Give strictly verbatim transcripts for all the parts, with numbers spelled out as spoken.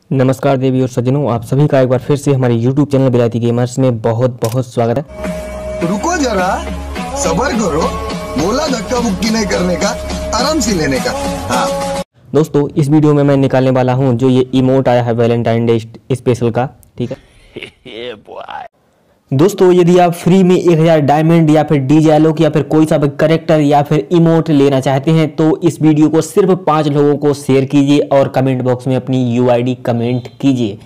नमस्कार देवी और सज्जनों, आप सभी का एक बार फिर से हमारे यूट्यूब चैनल बिलायती गेमर्स में बहुत बहुत स्वागत है। रुको जरा, सब्र करो, बोला धक्का मुक्की नहीं करने का, आराम से लेने का। हाँ दोस्तों, इस वीडियो में मैं निकालने वाला हूं जो ये इमोट आया है वैलेंटाइन डे स्पेशल का, ठीक है। दोस्तों, यदि आप फ्री में एक हज़ार डायमंड या फिर डीजे आलोक या फिर कोई सा भी करेक्टर या फिर इमोट लेना चाहते हैं तो इस वीडियो को सिर्फ पांच लोगों को शेयर कीजिए और कमेंट बॉक्स में अपनी यूआईडी कमेंट कीजिए।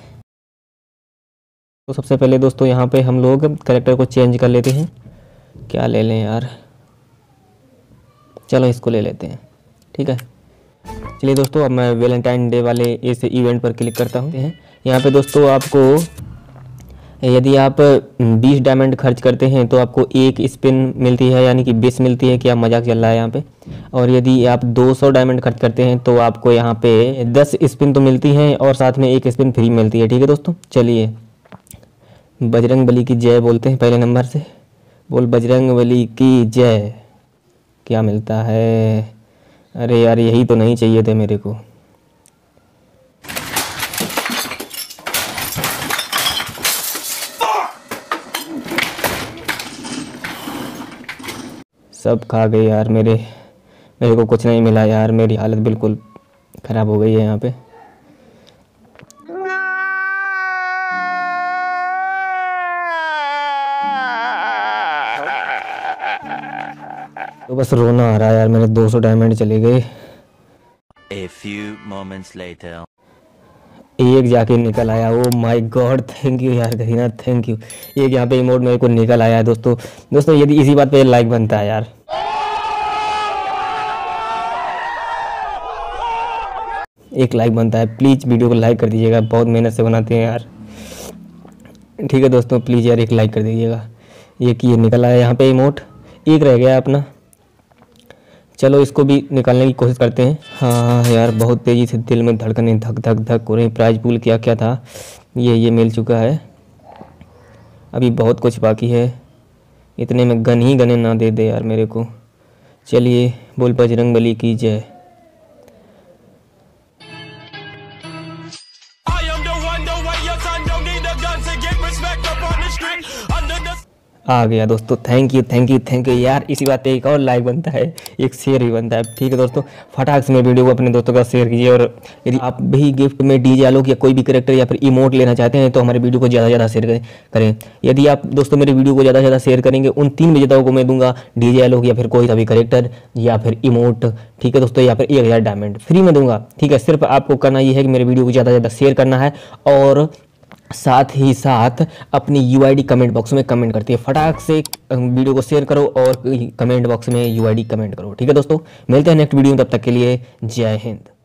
तो सबसे पहले दोस्तों यहाँ पे हम लोग करेक्टर को चेंज कर लेते हैं। क्या ले लें यार, चलो इसको ले लेते हैं, ठीक है। चलिए दोस्तों, अब मैं वैलेंटाइन डे वाले इस इवेंट पर क्लिक करता हूँ। यहाँ पे दोस्तों आपको यदि आप बीस डायमंड खर्च करते हैं तो आपको एक स्पिन मिलती है, यानी कि बीस मिलती है। क्या मजाक चल रहा है यहाँ पे। और यदि आप दो सौ डायमंड खर्च करते हैं तो आपको यहाँ पे दस स्पिन तो मिलती हैं और साथ में एक स्पिन फ्री मिलती है, ठीक है दोस्तों। चलिए बजरंग बली की जय बोलते हैं पहले नंबर से। बोल बजरंग बली की जय। क्या मिलता है? अरे यार, यही तो नहीं चाहिए थे मेरे को। सब खा गए यार, मेरे मेरे को कुछ नहीं मिला यार। मेरी हालत बिल्कुल ख़राब हो गई है यहाँ पे। तो बस रोना आ रहा है यार, मेरे दो सौ डायमंड चले गए। A few moments later. एक जाके निकल आया। Oh my God, thank you यार करीना, थैंक यू। एक यहाँ पे इमोट मेरे को निकल आया है दोस्तों। दोस्तों यदि इसी बात पे लाइक बनता है यार, एक लाइक बनता है। प्लीज़ वीडियो को लाइक कर दीजिएगा, बहुत मेहनत से बनाते हैं यार, ठीक है दोस्तों। प्लीज़ यार एक लाइक कर दीजिएगा। ये कि ये निकल आया यहाँ पे इमोट, एक रह गया अपना। चलो इसको भी निकालने की कोशिश करते हैं। हाँ यार, बहुत तेज़ी से दिल में धड़कने धक धक धक हो रही। प्राइज पूल क्या क्या था, ये ये मिल चुका है। अभी बहुत कुछ बाकी है। इतने में गन ही गने ना दे दे यार मेरे को। चलिए बोल बजरंग बली की जय। आ गया दोस्तों, thank you thank you thank you यार। इसी बात पे एक और लाइक बनता है, एक शेयर भी बनता है, ठीक है दोस्तों। फटाक से मेरे वीडियो को अपने दोस्तों का शेयर कीजिए। और यदि आप भी गिफ्ट में डीजे आलोक या कोई भी कैरेक्टर या फिर इमोट लेना चाहते हैं तो हमारे वीडियो को ज़्यादा से ज़्यादा शेयर करें। यदि आप दोस्तों मेरे वीडियो को ज़्यादा से ज़्यादा शेयर करेंगे, उन तीन विजेताओं को मैं दूंगा डीजे आलोक या फिर कोई सा भी कैरेक्टर या फिर इमोट, ठीक है दोस्तों, या फिर एक हज़ार डायमंड फ्री में दूंगा, ठीक है। सिर्फ आपको करना ये है कि मेरे वीडियो को ज़्यादा से ज़्यादा शेयर करना है और साथ ही साथ अपनी यूआईडी कमेंट बॉक्स में कमेंट करती है। फटाक से वीडियो को शेयर करो और कमेंट बॉक्स में यूआईडी कमेंट करो, ठीक है दोस्तों। मिलते हैं नेक्स्ट वीडियो में, तब तक के लिए जय हिंद।